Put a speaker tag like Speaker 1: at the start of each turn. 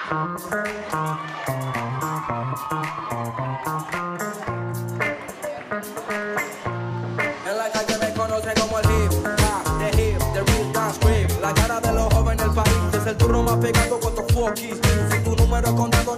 Speaker 1: En la calle me conoce como el hip, the hip, the real dance creep. La cara de los jóvenes del país es el turno más pegado con tus fuckies. Si tu número es contado